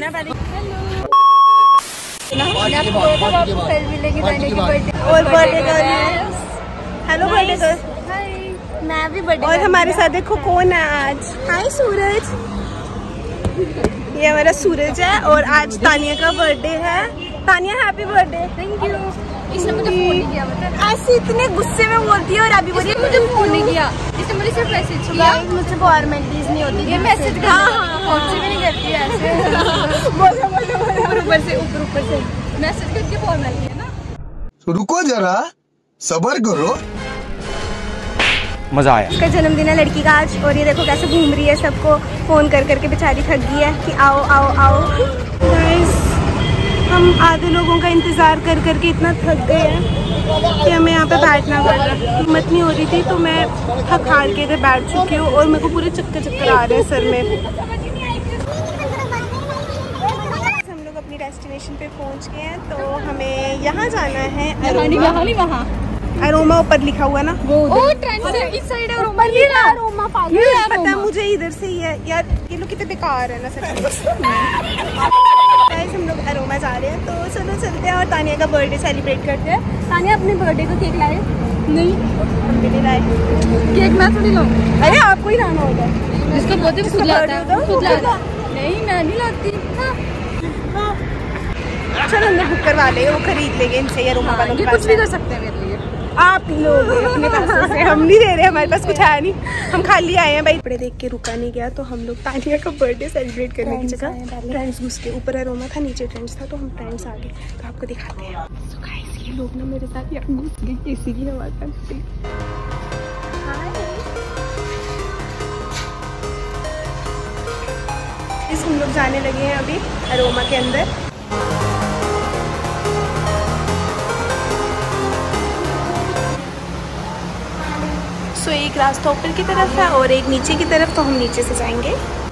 ना पहले। और birthday girl, hello birthday girl. मैं भी बर्थडे। और हमारे साथ देखो कौन है आज। हाय सूरज, ये हमारा सूरज है और आज तानिया का बर्थडे है। Tania happy birthday. Thank you. इसने मुझे फोन नहीं किया, बता। ऐसे इतने गुस्से में बोलती है और अभी बोली मुझे फोन नहीं किया, इसने मुझे सिर्फ मैसेज किया। मुझसे फॉर्मेलिटीज नहीं होती, ये मैसेज कर फोन से भी नहीं करती है ऐसे। ऊपर से मैसेज करके फॉर्मेलिटी है ना। तो रुको जरा, सब्र करो। मजा आया। इसका जन्मदिन है लड़की का आज और ये देखो कैसे घूम रही है, सबको फोन कर करके बेचारी थक गई है कि आओ आओ आओ। गाइस, हम आधे लोगों का इंतजार कर करके इतना थक गए हैं कि हमें यहाँ पे बैठना पड़ रहा है। हिम्मत नहीं हो रही थी तो मैं थक हार के इधर बैठ चुकी हूँ और मेरे को पूरे चक्कर चक्कर आ रहे हैं सर में। हम लोग अपनी डेस्टिनेशन पे पहुँच गए हैं तो हमें यहाँ जाना है। वहाँ अरोमा ऊपर लिखा हुआ ना, वो ट्रेन से इस साइड है। अरोमा पता है मुझे इधर से ही है यार। ये लोग कितने बेकार है ना सच में। हम लोग अरोमा जा रहे हैं तो चलो चलते हैं और तानिया का बर्थडे सेलिब्रेट करते हैं। तानिया अपने बर्थडे को केक लाए? नहीं, हम भी नहीं लाए केक। मैं थोड़ी लाऊं? अरे आपको ही लाना होगा। जिसका बर्थडे खुद लाता है, खुद लाता। नहीं, मैं नहीं लाती। चलो अंदर बुक करवा ले, वो खरीद लेंगे इनसे। अरोमा वालों के पास कुछ भी कर सकते हैं मेरे लिए। आप लोग अपने पैसों से, हम नहीं दे रहे, हमारे पास कुछ है नहीं, हम खाली आए हैं भाई। कपड़े देख के रुका नहीं गया तो हम लोग तानिया का बर्थडे सेलिब्रेट करने की जगह ट्रेंड्स घुस के, ऊपर अरोमा था नीचे ट्रेंड्स था तो हम ट्रेंड्स आ गए तो आपको दिखाते हैं। तो गाइस, ये लोग ना मेरे साथ यहाँ घुस गए किसी की हवा का। हम लोग जाने लगे हैं अभी अरोमा के अंदर। तो एक रास्ता ऊपर की तरफ है और एक नीचे की तरफ, तो हम नीचे से जाएंगे।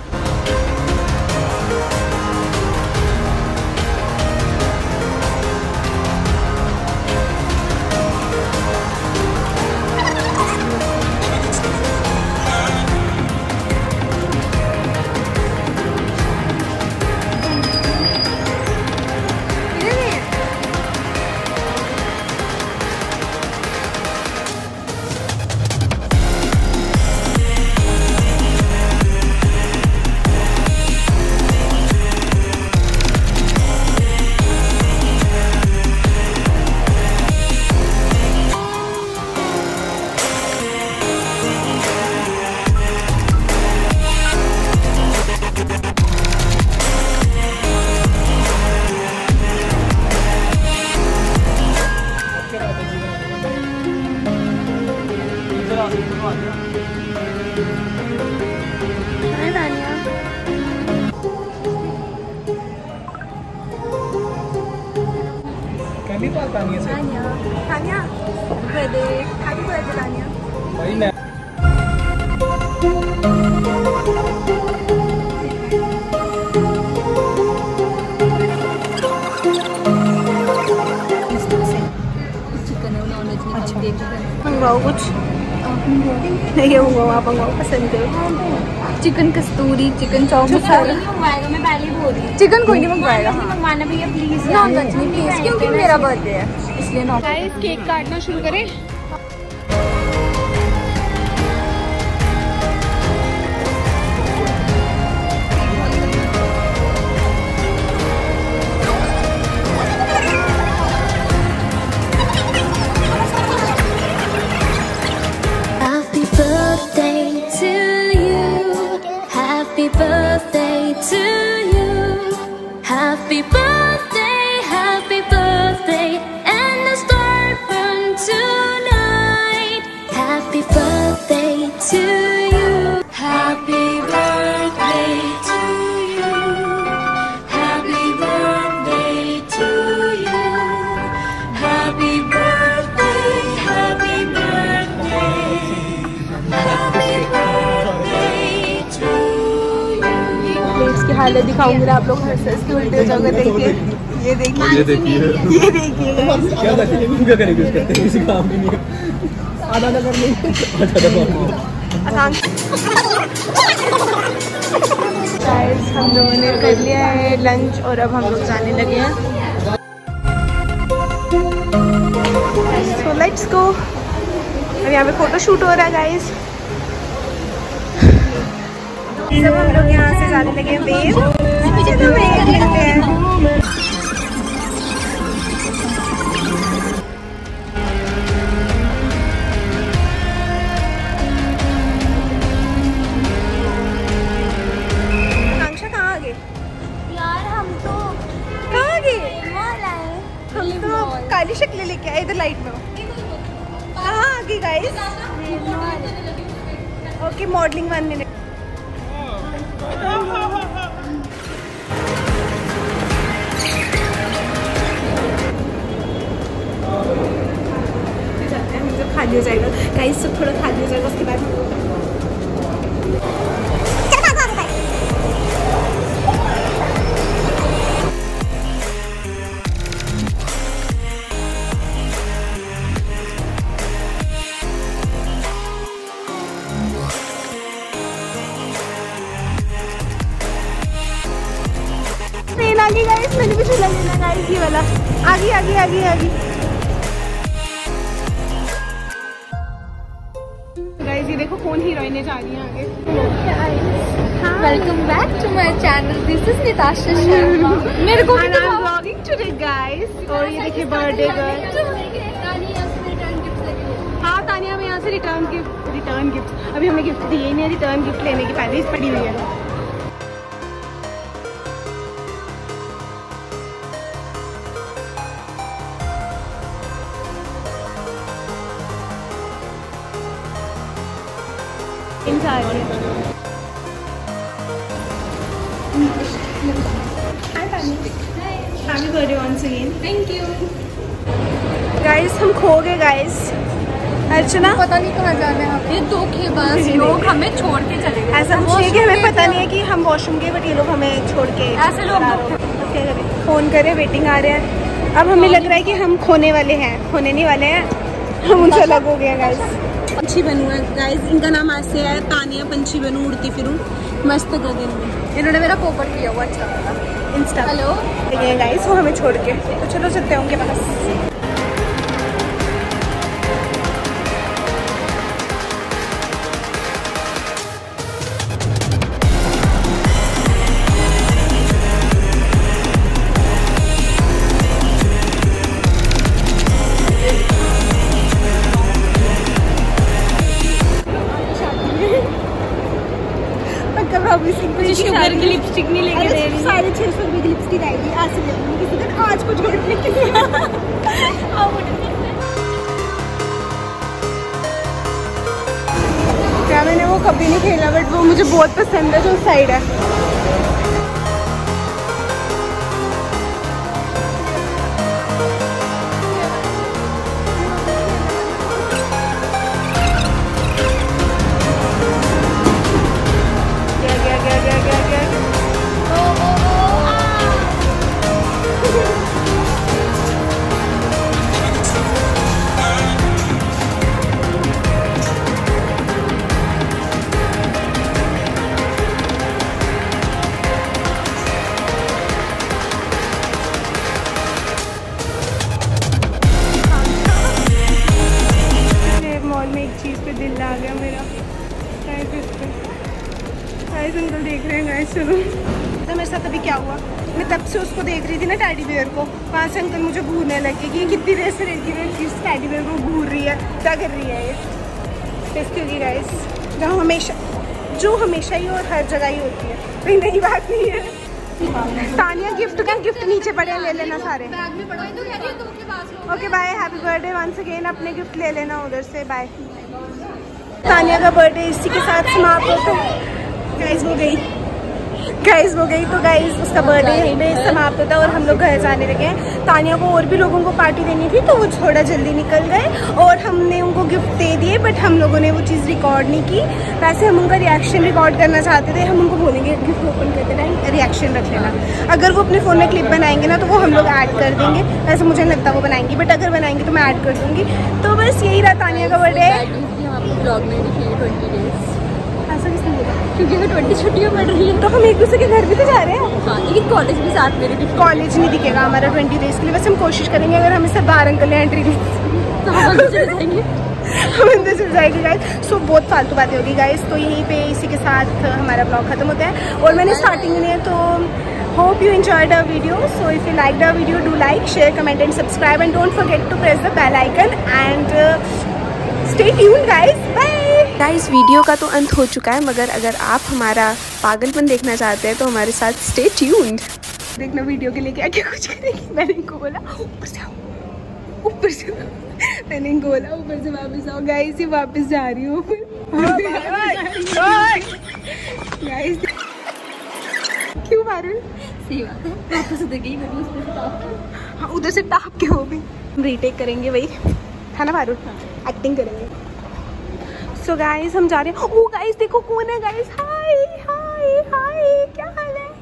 Tania birthday, happy birthday Tania. भाई मैं मंगवाओ कुछ नहीं मंगवाओ, आप मंगवाओ पसंद है। चिकन कस्तूरी, चिकन चाउमीन मसाला मंगवाएगा। मैं पहले बोल रही हूँ चिकन कोई नहीं मंगवाएगा। मंगवाना भैया प्लीज, नॉन वेज नहीं प्लीज, क्योंकि मेरा बर्थडे है इसलिए। नॉन गाइस, केक काटना शुरू करें। Happy birthday to you. Happy birthday, happy birthday, and the star burn tonight. Happy birthday to you. Happy birthday to you. Happy birthday to you. Happy birthday, happy birthday, happy birthday to you. Plates की हालत दिखाऊंगी ना आप लोग, हर से इसके उल्टे हो जाओगे। देखिए, ये देखिए, ये देखिए, ये देखिए क्या करेंगे उसका, किसी काम भी नहीं। आधा कर नहीं, आसान। हम लोगों ने कर लिया है लंच और अब हम लोग जाने लगे हैं। So let's go. अब यहाँ पे फोटो शूट हो रहा है गाइस। जब हम लोग यहाँ से जाने लगे हैं वेव, पीछे तो वेव मिलते हैं। काली शक्ल लेके आए इधर लाइट में। कहाँ आ गई गाइस? Okay modelling 1 minute. खाली हो जाएगा गाइस, सब थोड़ा खाली हो जाएगा उसके बाद आगे गाइस। मैंने भी झूला लेना गाइस, ये वाला। आगे आगे आगे आगे गाइस, ये देखो कौन हीरोइने जा रही है आगे। Welcome back to my channel, this is Nitasha Sharma. मेरे को भी व्लॉगिंग टुडे गाइस। और ये देखिए बर्थडे गर्ल। हाँ तानिया, हमें यहाँ से रिटर्न गिफ्ट अभी हमें गिफ्ट दिए नहीं, रिटर्न गिफ्ट लेने की पहले पड़ी हुई है। Happy birthday once again. Thank you guys. हम खो गए गाइस। अर्चना पता नहीं कहाँ जाना है। ये धोखेबाज लोग हमें छोड़ के चले गए। ऐसा कुछ नहीं कि हमें पता नहीं है कि हम वॉशरूम गए, बट ये लोग हमें छोड़ के ऐसे लोग क्या करें। फोन करे, वेटिंग आ रहे हैं। अब हमें लग रहा है कि हम खोने वाले हैं, खोने नहीं वाले हैं, हम उनसे अलग हो गए गाइस। पंछी बनू है गाइस, इनका नाम आज से है तानिया पंछी बनू, उड़ती फिरूं मस्त गगन में। इन्होंने मेरा पोपट किया हुआ अच्छा इंस्टा। हेलो गाइस, वो हमें छोड़ के, तो चलो चलते हैं उनके पास। शुगर की लिपस्टिक नहीं लेके दे रही। 650 रुपए की लिपस्टिक आएगी, आज से ले लूंगी किसी दिन। आज कुछ घर लेके क्या मैंने वो कभी नहीं खेला, बट वो मुझे बहुत पसंद है जो साइड है। अंकल देख रहे हैं गाइस। सुनो तो मेरे साथ अभी क्या हुआ, मैं तब से उसको देख रही थी ना टैडी बेयर को, वहाँ से अंकल मुझे घूरने लगे कि कितनी देर से रहती है इस टैडी बेयर को घूर रही है, क्या कर रही है ये। टेस्टी होगी गाइस, जो हमेशा ही और हर जगह ही होती है, कोई नई बात नहीं है। तानिया गिफ्ट का गिफ्ट नीचे पड़े, ले लेना सारे। Okay bye, happy birthday once again. अपने गिफ्ट ले लेना उधर से, बाय। तानिया का बर्थडे इसी के साथ समाप्त होता है। गाइस वो गई तो गाइस उसका बर्थडे यहीं पे समाप्त होता है और हम लोग घर जाने लगे हैं। तानिया को और भी लोगों को पार्टी देनी थी तो वो थोड़ा जल्दी निकल गए और हमने उनको गिफ्ट दे दिए, बट हम लोगों ने वो चीज़ रिकॉर्ड नहीं की। वैसे हम उनका रिएक्शन रिकॉर्ड करना चाहते थे, हम उनको बोलेंगे गिफ्ट ओपन करते टाइम रिएक्शन रख लेना। अगर वो अपने फ़ोन में क्लिप बनाएंगे ना तो वो हम लोग ऐड कर देंगे, वैसे मुझे नहीं लगता वो बनाएंगी, बट अगर बनाएंगे तो मैं ऐड कर दूँगी। तो बस यही रहा तानिया का बर्थडे। ऐसा किसने बोला? क्योंकि हमें 20 छुट्टियाँ पड़ रही है तो हम एक दूसरे के घर भी तो जा रहे हैं। हाँ, लेकिन कॉलेज भी साथ में भी कॉलेज नहीं दिखेगा हमारा 20 डेज के लिए, बस हम कोशिश करेंगे अगर हमें सब बाहर अंकल ने एंट्री दी तो हम अंदर चले जाएंगे। हम अंदर चल जाएगी गाइस। सो बहुत फालतू बातें होगी गाइस, तो यहीं पे इसी के साथ हमारा ब्लॉग खत्म होता है। और मैंने स्टार्टिंग में तो hope you enjoyed our video. So if you liked our video, do like, share, comment and subscribe, and don't forget to press the bell icon and stay tuned guys. Bye. Guys, video का तो अंत हो चुका है, मगर अगर आप हमारा पागलपन देखना चाहते हैं तो हमारे साथ stay tuned. देखना वीडियो के लिए क्या क्या कुछ करेगी। मैंने इनको बोला ऊपर से आओ, ऊपर से मैंने इनको बोला ऊपर से वापस आओ। गाइस ये वापस जा रही हूँ गाइस। क्यों मारून? सही बात है, वापस उधर गई मैं उस पे टाप के। हाँ उधर से टाप के, वो भी हम रीटेक करेंगे वही था ना मारून, एक्टिंग करेंगे। सो गाइस हम जा रहे हैं। ओ गाइस देखो कौन है गाइस। हाय हाय हाय, क्या हाल है?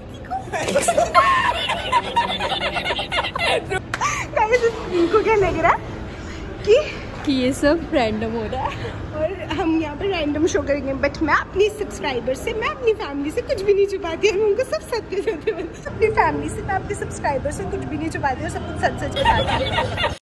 गाइस इनको क्या लग रहा है कि ये सब रैंडम हो रहा है और हम यहाँ पर रैंडम शो करेंगे। बट मैं अपनी सब्सक्राइबर से, मैं अपनी फैमिली से कुछ भी नहीं छुपाती और मैं उनको सब सच बताती हूँ। अपनी फैमिली से, मैं अपनी सब्सक्राइबर से कुछ भी नहीं छुपाती और सब कुछ सच सच बताती हूँ।